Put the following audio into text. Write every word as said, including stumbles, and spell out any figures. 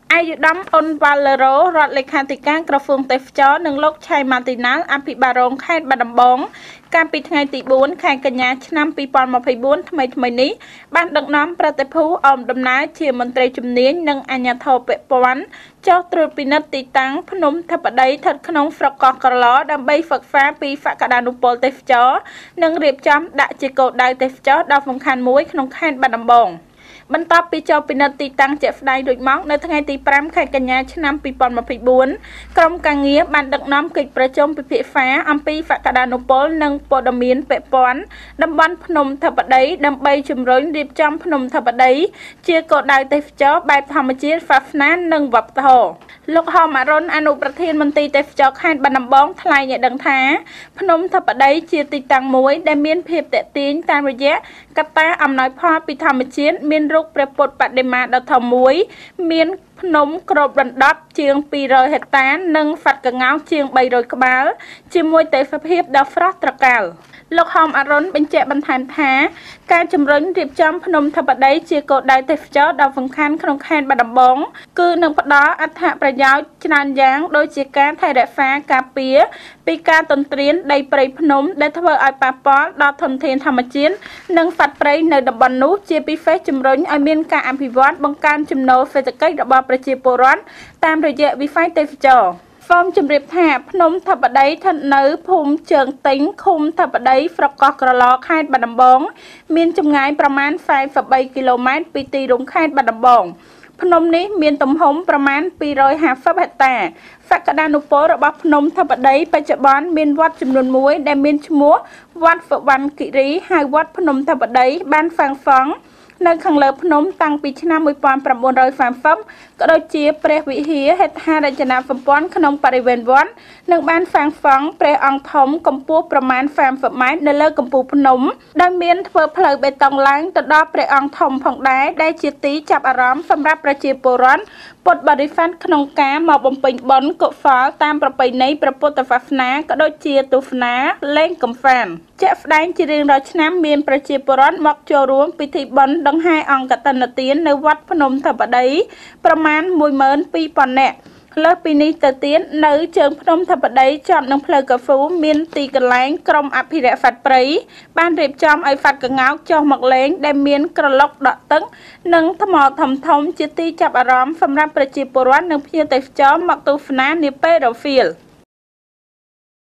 អាយុដំអ៊ុនវ៉ាឡេរ៉ូរដ្ឋលេខាធិការក្រសួងទេសចរនិងលោកឆៃម៉ាទីណាល់អភិបាលរងខេត្តបាត់ដំបងកាលពីថ្ងៃទីបួនខែកញ្ញាឆ្នាំពីរពាន់ម្ភៃបួនថ្មីថ្មីនេះបានដឹកនាំប្រតិភូអមដំណើរជាមន្ត្រីជំនាញនិងអាជ្ញាធរពាក់ព័ន្ធចុះត្រួតពិនិត្យទីតាំងភ្នំធិបតីស្ថិតក្នុងស្រុកកោះក្រឡដើម្បីហ្វឹកហ្វាពីបក្កដានុពលទេសចរនិងរៀបចំដាក់ជាគោលដៅទេសចរដ៏សំខាន់មួយក្នុងខេត្តបាត់ដំបងបន្ទាប់ពីចុះពិនិត្យទីតាំងជាក់ស្ដែងរួចមកនៅថ្ងៃទីប្រាំខែកញ្ញាឆ្នាំពីរពាន់ម្ភៃបួនក្រុមការងារបានដឹកនាំកិច្ចប្រជុំពិភាក្សាអំពីបក្កដានុពលនិងព័ត៌មានពាក់ព័ន្ធតំបន់ភ្នំធិបតីដើម្បីជំរុញរៀបចំភ្នំធិបតីជាគោលដៅទេសចរបែបធម្មជាតិសាសនានិងវប្បធម៌លោកហមអរុនអនុប្រធានមន្ត្រីទេសចរខេត្តបាត់ដំបងថ្លែងឲ្យដឹងថាភ្នំធិបតីជាទីតាំងមួយដែលមានភាពទាក់ទាញតាមរយៈកត្តាអំណោយផលពីធម្មជាតិមានរូបព្រះពុទ្ធបដិមាដ៏ធំមួយមានភ្នំគ្របដណ្ដប់ជាងពីររយហិកតានិងសត្វក្ងោកជាងបីរយក្បាលជាមួយទេសភាពដ៏ស្រស់ត្រកាលលោកហមអរុនបញ្ជាក់បន្ថែមថាការជំរុញរៀបចំភ្នំធិបតីជាគោលដៅទេសចរដ៏សំខាន់ក្នុងខេត្តបាត់ដំបងគឺនឹងផ្ដល់អត្ថប្រយោជន៍ច្រើនយ៉ាងដូចជាការថែរក្សាការពារពីការទន្ទ្រានដីព្រៃភ្នំដែលធ្វើឲ្យប៉ះពាល់ដល់ធនធានធម្មជាតិនិងសត្វព្រៃនៅតំបន់នោះជាពិសេសជំរុញឲ្យមានការអភិវឌ្ឍបង្កើនចំណូលសេដ្ឋកិច្ចរបស់ប្រជាពលរដ្ឋតាមរយៈវិស័យទេសចរសូមជម្រាបថាភ្នំធិបតីស្ថិតនៅភូមិជើងទិញឃុំធិបតីស្រុកកោះក្រឡខេត្តបាត់ដំបងមានចម្ងាយប្រមាណសែនសិបបីគីឡូម៉ែត្រពីទីរួមខេត្តបាត់ដំបងភ្នំនេះមានទំហំប្រមាណពីររយហាសិបហិកតាសក្តានុពលរបស់ភ្នំធិបតីបច្ចុប្បន្នមានវត្តចំនួនមួយដែលមានឈ្មោះវត្តសុវណ្ណគិរីហៅវត្តភ្នំធិបតីបានសាងសង់នៅខាងលើភ្នំតាំងពីឆ្នាំមួយពាន់ប្រាំបួនរយសាមសិបក៏ដូចជាព្រះវិហារហេដ្ឋារចនាសម្ព័ន្ធក្នុងបរិវេណវត្តនិងបានសាងសង់ព្រះអង្គធំកម្ពស់ប្រមាណសាមសិបម៉ែត្រនៅលើកំពូលភ្នំដែលមានធ្វើផ្លូវបេតុងឡើងទៅដល់ព្រះអង្គធំផងដែរដែលជាទីចាប់អារម្មណ៍សម្រាប់ប្រជាពលរដ្ឋពុទ្ធបរិស័ទក្នុងការមកបំពេញបុណ្យកុសលតាមប្រពៃណីព្រះពុទ្ធសាសនាក៏ដូចជាទស្សនាលេងកម្សាន្តជាក់ស្ដែងជារៀងរាល់ឆ្នាំមានប្រជាពលរដ្ឋមកចូលរួមពិធីបុណ្យដង្ហែអង្គកតណ្ឌទាននៅវត្តភ្នំធិបតីប្រមាណមួយម៉ឺនពីរពាន់នាក់លើសពីនេះទៅទៀតនៅជើងភ្នំធិបតីជាប់នឹងផ្លូវកៅហ្វូមានទីកន្លែងក្រុមអភិរក្សសត្វព្រៃបានរៀបចំឲ្យសត្វក្ងោកចុះមកលេងដែលមានក្រឡុកដក់ទឹកនិងថ្មធំធំជាទីចាប់អារម្មណ៍សម្រាប់ប្រជាពលរដ្ឋនិងភ្ញៀវទេសចរមកទស្សនានាពេលរសៀល